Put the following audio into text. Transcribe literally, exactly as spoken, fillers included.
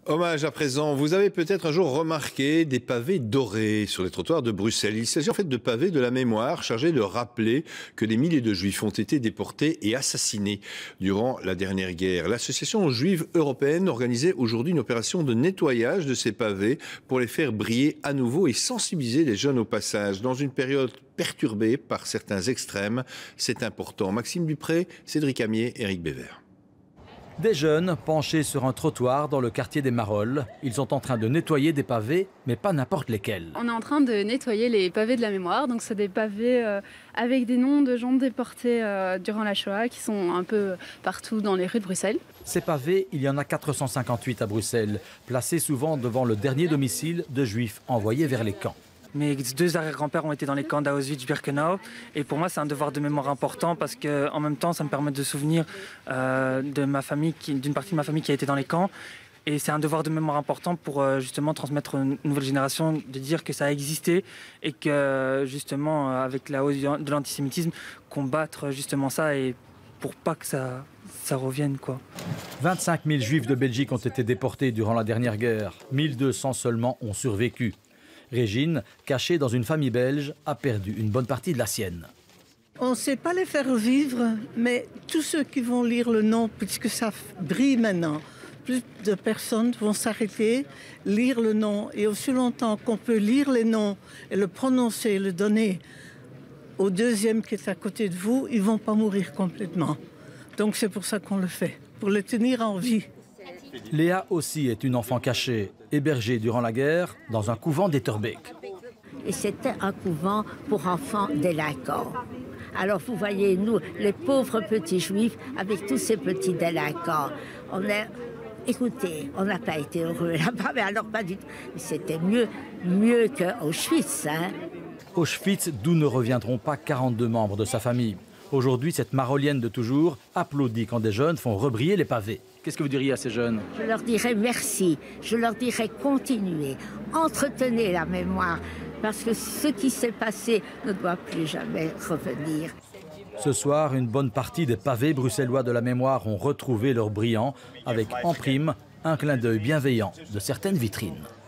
Hommage à présent, vous avez peut-être un jour remarqué des pavés dorés sur les trottoirs de Bruxelles. Il s'agit en fait de pavés de la mémoire chargés de rappeler que des milliers de juifs ont été déportés et assassinés durant la dernière guerre. L'association juive européenne organisait aujourd'hui une opération de nettoyage de ces pavés pour les faire briller à nouveau et sensibiliser les jeunes au passage. Dans une période perturbée par certains extrêmes, c'est important. Maxime Dupré, Cédric Amier, Éric Bévert. Des jeunes penchés sur un trottoir dans le quartier des Marolles. Ils sont en train de nettoyer des pavés, mais pas n'importe lesquels. On est en train de nettoyer les pavés de la mémoire. Donc c'est des pavés euh, avec des noms de gens déportés euh, durant la Shoah qui sont un peu partout dans les rues de Bruxelles. Ces pavés, il y en a quatre cent cinquante-huit à Bruxelles, placés souvent devant le dernier domicile de juifs envoyés vers les camps. Mes deux arrière-grands-pères ont été dans les camps d'Auschwitz-Birkenau et pour moi c'est un devoir de mémoire important parce qu'en même temps ça me permet de souvenir euh, de ma famille, d'une partie de ma famille qui a été dans les camps et c'est un devoir de mémoire important pour euh, justement transmettre une nouvelle génération, de dire que ça a existé et que justement avec la hausse de l'antisémitisme combattre justement ça et pour pas que ça, ça revienne quoi. vingt-cinq mille juifs de Belgique ont été déportés durant la dernière guerre, mille deux cents seulement ont survécu. Régine, cachée dans une famille belge, a perdu une bonne partie de la sienne. On ne sait pas les faire vivre, mais tous ceux qui vont lire le nom, puisque ça brille maintenant, plus de personnes vont s'arrêter, lire le nom. Et aussi longtemps qu'on peut lire les noms et le prononcer, le donner au deuxième qui est à côté de vous, ils ne vont pas mourir complètement. Donc c'est pour ça qu'on le fait, pour les tenir en vie. Léa aussi est une enfant cachée, hébergée durant la guerre dans un couvent d'Etterbeek. Et c'était un couvent pour enfants délinquants. Alors vous voyez, nous, les pauvres petits juifs, avec tous ces petits délinquants, on est... Écoutez, on n'a pas été heureux là-bas, mais alors pas du tout. C'était mieux, mieux qu'Auschwitz, hein. Auschwitz, d'où ne reviendront pas quarante-deux membres de sa famille. Aujourd'hui, cette marolienne de toujours applaudit quand des jeunes font rebriller les pavés. Qu'est-ce que vous diriez à ces jeunes? Je leur dirais merci, je leur dirais continuez, entretenez la mémoire, parce que ce qui s'est passé ne doit plus jamais revenir. Ce soir, une bonne partie des pavés bruxellois de la mémoire ont retrouvé leur brillant, avec en prime un clin d'œil bienveillant de certaines vitrines.